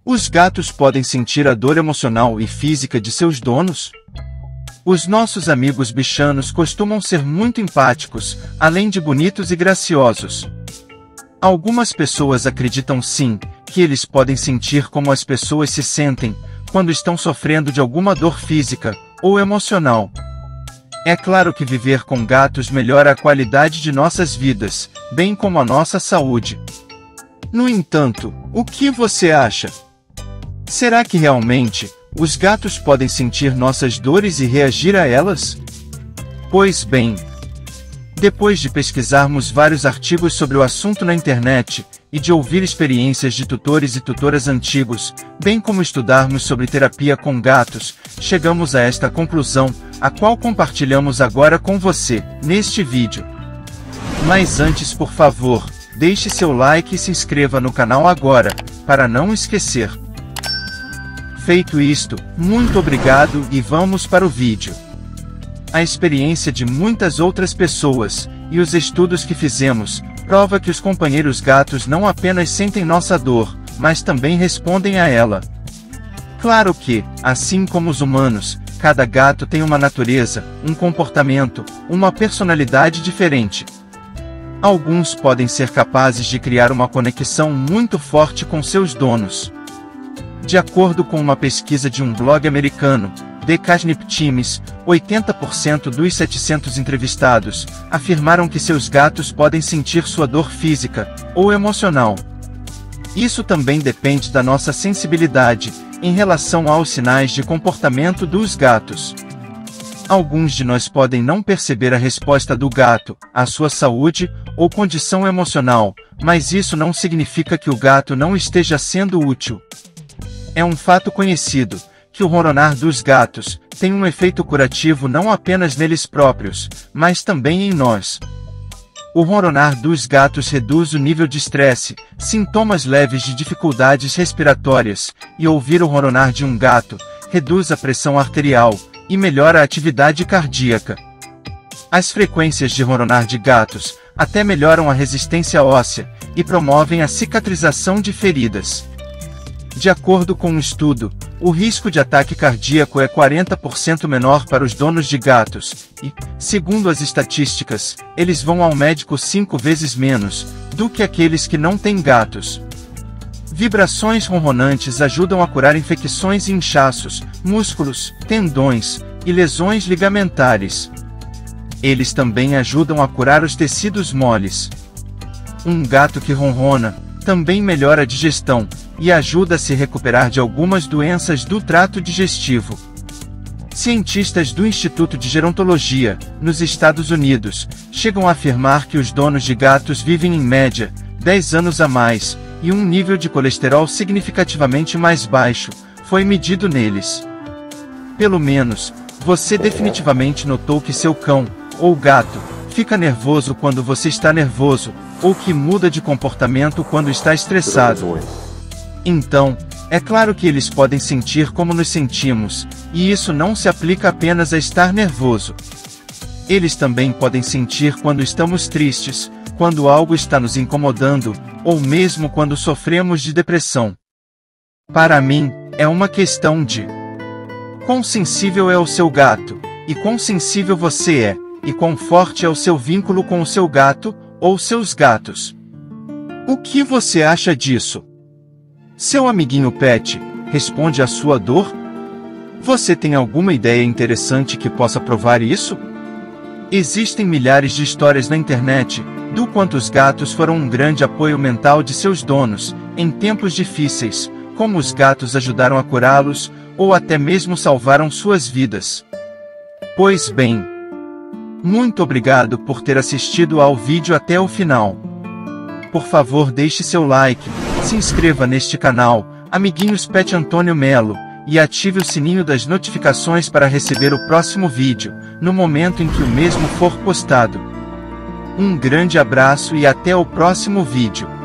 Os gatos podem sentir a dor emocional e física de seus donos? Os nossos amigos bichanos costumam ser muito empáticos, além de bonitos e graciosos. Algumas pessoas acreditam sim, que eles podem sentir como as pessoas se sentem, quando estão sofrendo de alguma dor física ou emocional. É claro que viver com gatos melhora a qualidade de nossas vidas, bem como a nossa saúde. No entanto, o que você acha? Será que realmente os gatos podem sentir nossas dores e reagir a elas? Pois bem, depois de pesquisarmos vários artigos sobre o assunto na internet, e de ouvir experiências de tutores e tutoras antigos, bem como estudarmos sobre terapia com gatos, chegamos a esta conclusão, a qual compartilhamos agora com você, neste vídeo. Mas antes, por favor, deixe seu like e se inscreva no canal agora, para não esquecer. Feito isto, muito obrigado e vamos para o vídeo. A experiência de muitas outras pessoas, e os estudos que fizemos, prova que os companheiros gatos não apenas sentem nossa dor, mas também respondem a ela. Claro que, assim como os humanos, cada gato tem uma natureza, um comportamento, uma personalidade diferente. Alguns podem ser capazes de criar uma conexão muito forte com seus donos. De acordo com uma pesquisa de um blog americano, The Catnip Times, 80% dos 700 entrevistados afirmaram que seus gatos podem sentir sua dor física ou emocional. Isso também depende da nossa sensibilidade em relação aos sinais de comportamento dos gatos. Alguns de nós podem não perceber a resposta do gato à sua saúde ou condição emocional, mas isso não significa que o gato não esteja sendo útil. É um fato conhecido que o ronronar dos gatos tem um efeito curativo não apenas neles próprios, mas também em nós. O ronronar dos gatos reduz o nível de estresse, sintomas leves de dificuldades respiratórias, e ouvir o ronronar de um gato reduz a pressão arterial e melhora a atividade cardíaca. As frequências de ronronar de gatos até melhoram a resistência óssea e promovem a cicatrização de feridas. De acordo com um estudo, o risco de ataque cardíaco é 40% menor para os donos de gatos, e, segundo as estatísticas, eles vão ao médico 5 vezes menos do que aqueles que não têm gatos. Vibrações ronronantes ajudam a curar infecções e inchaços, músculos, tendões e lesões ligamentares. Eles também ajudam a curar os tecidos moles. Um gato que ronrona também melhora a digestão e ajuda a se recuperar de algumas doenças do trato digestivo. Cientistas do Instituto de Gerontologia, nos Estados Unidos, chegam a afirmar que os donos de gatos vivem em média 10 anos a mais, e um nível de colesterol significativamente mais baixo foi medido neles. Pelo menos, você definitivamente notou que seu cão, ou gato, fica nervoso quando você está nervoso, ou que muda de comportamento quando está estressado. Então, é claro que eles podem sentir como nos sentimos, e isso não se aplica apenas a estar nervoso. Eles também podem sentir quando estamos tristes, quando algo está nos incomodando, ou mesmo quando sofremos de depressão. Para mim, é uma questão de quão sensível é o seu gato, e quão sensível você é, e quão forte é o seu vínculo com o seu gato, ou seus gatos. O que você acha disso? Seu amiguinho pet responde à sua dor? Você tem alguma ideia interessante que possa provar isso? Existem milhares de histórias na internet do quanto os gatos foram um grande apoio mental de seus donos em tempos difíceis, como os gatos ajudaram a curá-los ou até mesmo salvaram suas vidas. Pois bem, muito obrigado por ter assistido ao vídeo até o final. Por favor, deixe seu like, se inscreva neste canal, amiguinhos Pet Antônio Melo, e ative o sininho das notificações para receber o próximo vídeo, no momento em que o mesmo for postado. Um grande abraço e até o próximo vídeo.